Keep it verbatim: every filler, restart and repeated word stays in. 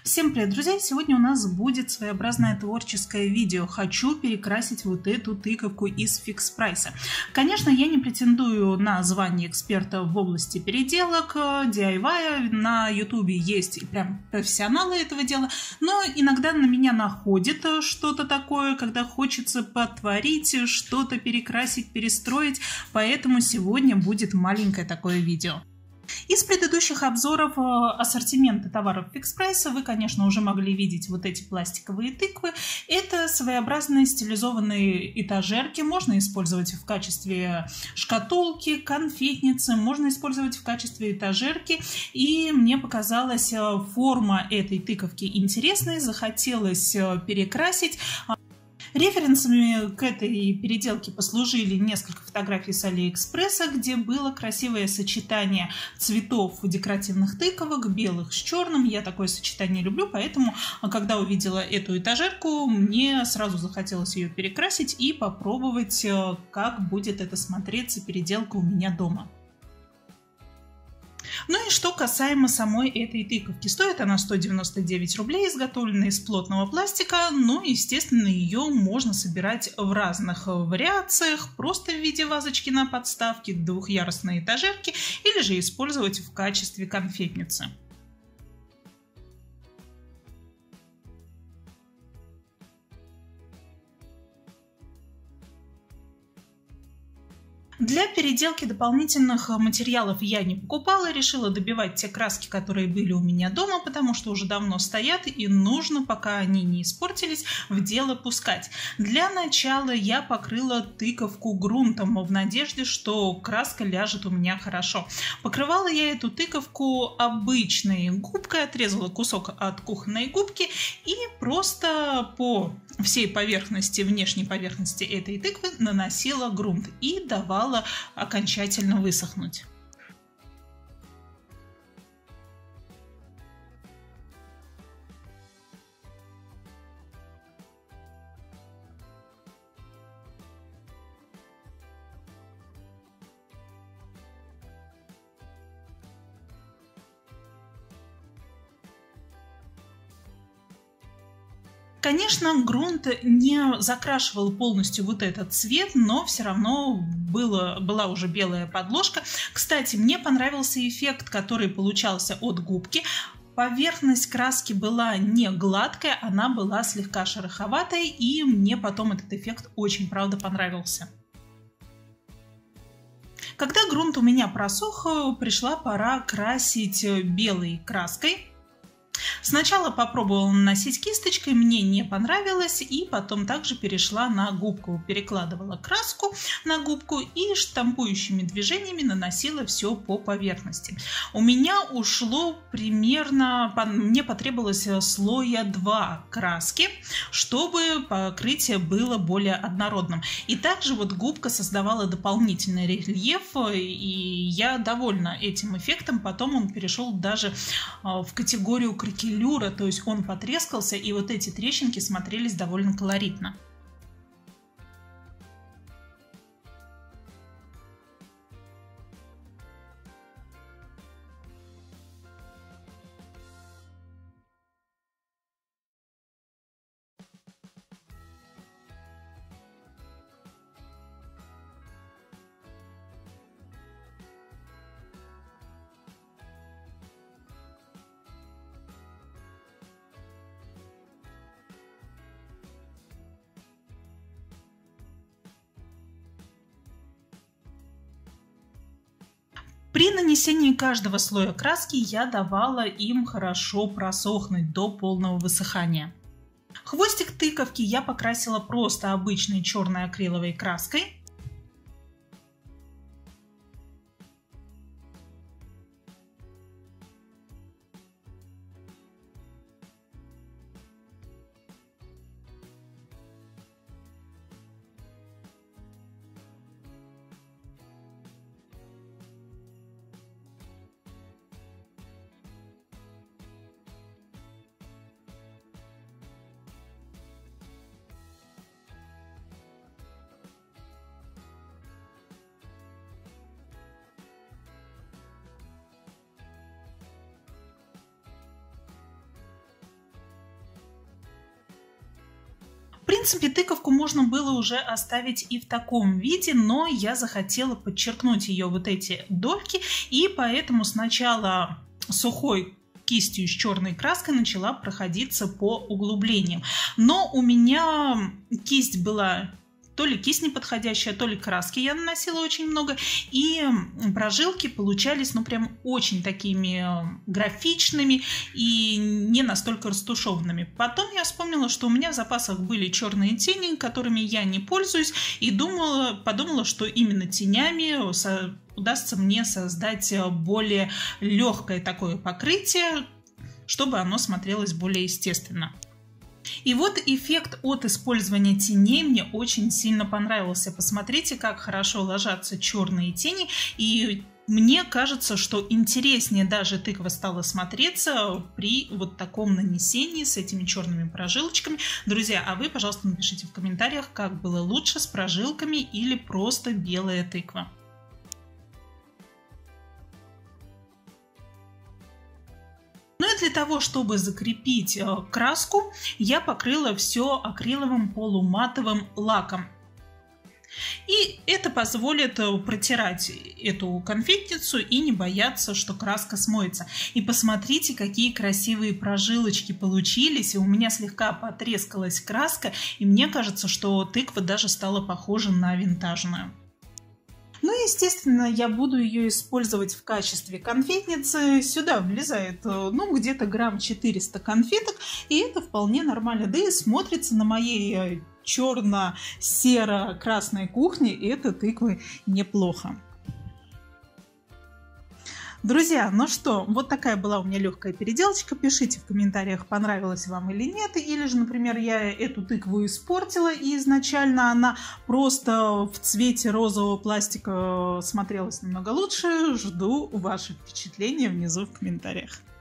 Всем привет, друзья! Сегодня у нас будет своеобразное творческое видео. Хочу перекрасить вот эту тыковку из фикс-прайса. Конечно, я не претендую на звание эксперта в области переделок, ди ай вай. На ютубе есть прям профессионалы этого дела, но иногда на меня находит что-то такое, когда хочется потворить, что-то перекрасить, перестроить. Поэтому сегодня будет маленькое такое видео. Из предыдущих обзоров ассортимента товаров фикс-прайса вы, конечно, уже могли видеть вот эти пластиковые тыквы. Это своеобразные стилизованные этажерки. Можно использовать в качестве шкатулки, конфетницы, можно использовать в качестве этажерки. И мне показалась форма этой тыковки интересной, захотелось перекрасить. Референсами к этой переделке послужили несколько фотографий с Алиэкспресса, где было красивое сочетание цветов декоративных тыковок, белых с черным. Я такое сочетание люблю, поэтому, когда увидела эту этажерку, мне сразу захотелось ее перекрасить и попробовать, как будет это смотреться, переделка у меня дома. Ну и что касаемо самой этой тыковки. Стоит она сто девяносто девять рублей, изготовлена из плотного пластика, но, естественно, ее можно собирать в разных вариациях, просто в виде вазочки на подставке, двухъярусной этажерки, или же использовать в качестве конфетницы. Для переделки дополнительных материалов я не покупала, решила добивать те краски, которые были у меня дома, потому что уже давно стоят и нужно, пока они не испортились, в дело пускать. Для начала я покрыла тыковку грунтом в надежде, что краска ляжет у меня хорошо. Покрывала я эту тыковку обычной губкой, отрезала кусок от кухонной губки и просто по всей поверхности, внешней поверхности этой тыквы наносила грунт и давала окончательно высохнуть. Конечно, грунт не закрашивал полностью вот этот цвет, но все равно было, была уже белая подложка. Кстати, мне понравился эффект, который получался от губки. Поверхность краски была не гладкая, она была слегка шероховатой, и мне потом этот эффект очень, правда, понравился. Когда грунт у меня просох, пришла пора красить белой краской. Сначала попробовала наносить кисточкой, мне не понравилось, и потом также перешла на губку. Перекладывала краску на губку и штампующими движениями наносила все по поверхности. У меня ушло примерно, мне потребовалось слоя два краски, чтобы покрытие было более однородным. И также вот губка создавала дополнительный рельеф, и я довольна этим эффектом. Потом он перешел даже в категорию кракелюра, то есть он потрескался, и вот эти трещинки смотрелись довольно колоритно. При нанесении каждого слоя краски я давала им хорошо просохнуть до полного высыхания. Хвостик тыковки я покрасила просто обычной черной акриловой краской. принципе, тыковку можно было уже оставить и в таком виде, но я захотела подчеркнуть ее вот эти дольки, и поэтому сначала сухой кистью с черной краской начала проходиться по углублениям. Но у меня кисть была... То ли кисть неподходящая, то ли краски я наносила очень много. И прожилки получались, ну, прям очень такими графичными и не настолько растушеванными. Потом я вспомнила, что у меня в запасах были черные тени, которыми я не пользуюсь. И думала, подумала, что именно тенями удастся мне создать более легкое такое покрытие, чтобы оно смотрелось более естественно. И вот эффект от использования теней мне очень сильно понравился. Посмотрите, как хорошо ложатся черные тени. И мне кажется, что интереснее даже тыква стала смотреться при вот таком нанесении с этими черными прожилочками. Друзья, а вы, пожалуйста, напишите в комментариях, как было лучше, с прожилками или просто белая тыква. Ну и для того, чтобы закрепить краску, я покрыла все акриловым полуматовым лаком. И это позволит протирать эту конфетницу и не бояться, что краска смоется. И посмотрите, какие красивые прожилочки получились. И у меня слегка потрескалась краска, и мне кажется, что тыква даже стала похожа на винтажную. Ну, естественно, я буду ее использовать в качестве конфетницы. Сюда влезает, ну, где-то грамм четыреста конфеток, и это вполне нормально. Да и смотрится на моей черно-серо-красной кухне эта тыква неплохо. Друзья, ну что, вот такая была у меня легкая переделочка. Пишите в комментариях, понравилось вам или нет. Или же, например, я эту тыкву испортила, и изначально она просто в цвете розового пластика смотрелась намного лучше. Жду ваших впечатлений внизу в комментариях.